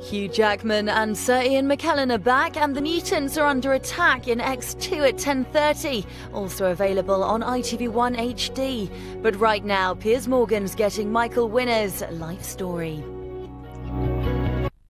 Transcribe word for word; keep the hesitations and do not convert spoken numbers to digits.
Hugh Jackman and Sir Ian McKellen are back, and the Newtons are under attack in X two at ten thirty, also available on I T V one H D. But right now, Piers Morgan's getting Michael Winner's life story.